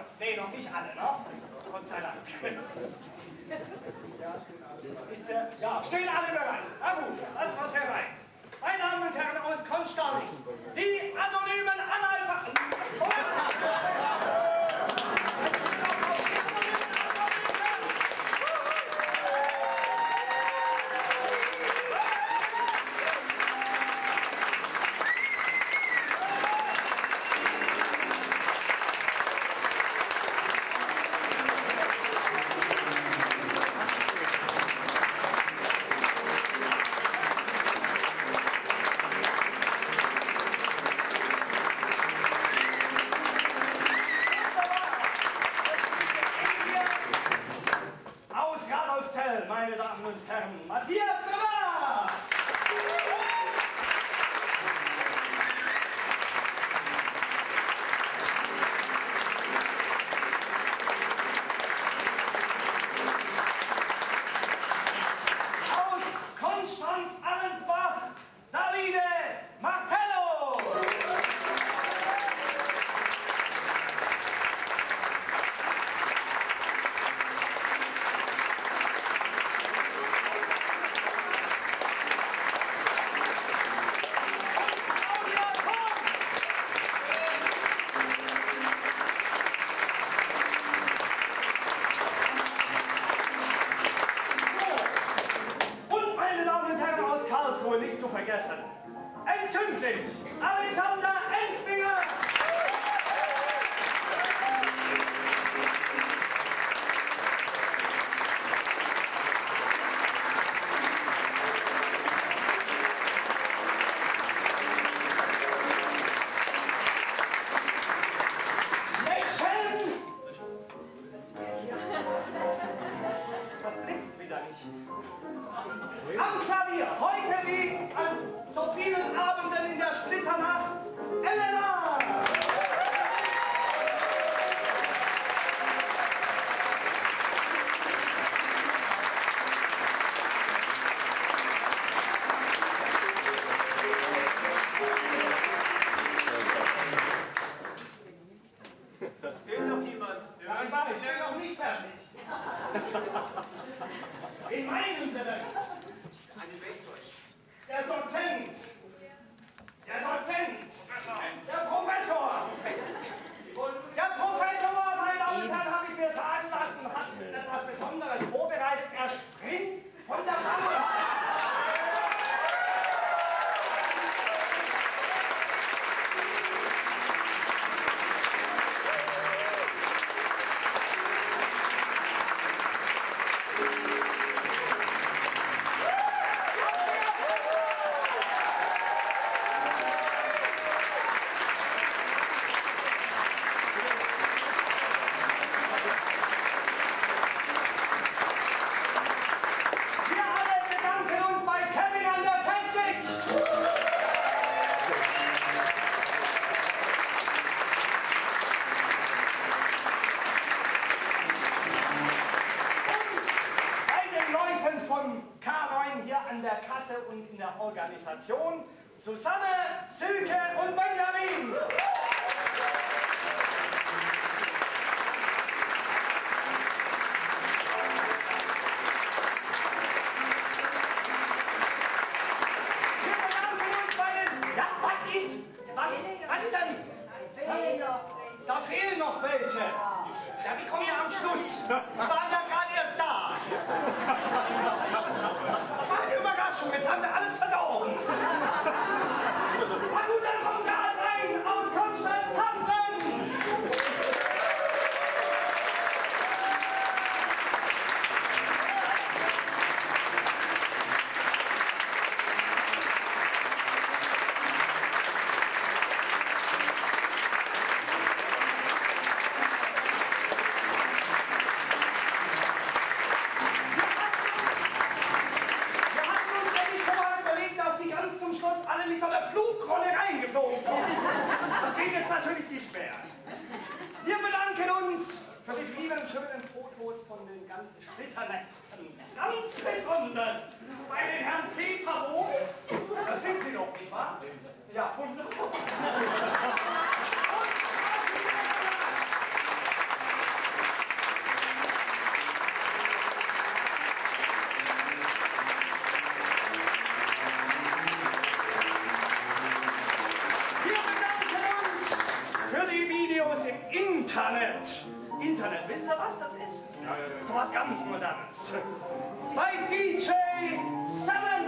Gott. Nee, noch nicht alle, ne? Gott sei Dank. Ist der, ja, stehen alle bereit. Na gut, lassen wir es herein. Meine Damen und Herren aus Konstanz, die anonymen Analphabeten. Meine Damen und Herren, Matthias Gröber! Aus Konstanz-Allensbach, Davide Martello! Nicht zu vergessen. Entzündlich, Alexander Ensfinger! Lächeln! Das blitzt wieder nicht. Am Klavier, heute wie an so vielen Abenden in der Splitternacht, Elena! Das fehlt noch jemand. Ja, ich bin noch nicht fertig. In meinem Sinne. Eine Welt euch. Der Dozent. Der Dozent. Der Professor. Der Professor, meine Damen und Herren, habe ich mir sagen lassen, hat etwas Besonderes vorbereitet. Er springt von der Bank. Der Kasse und in der Organisation Susanne, Silke und Benjamin. Wir bedanken uns bei den... Ja, was ist? Was denn? Da fehlen noch welche. Ja, die kommen ja am Schluss. Die waren ja gerade erst da. Überraschung, jetzt haben sie alles verdorben. Na gut, dann kommen sie halt rein aus Konstanz-Tasten. Mit so einer Flugrolle reingeflogen. Das geht jetzt natürlich nicht mehr. Wir bedanken uns für die vielen schönen Fotos von den ganzen Splitternächten. Ganz besonders bei den Herrn Peter Wogels. Das sind Sie doch, nicht wahr? Ja, wunderbar. Internet. Wisst ihr, was das ist? Ja, so was ganz Modernes. Bei DJ 7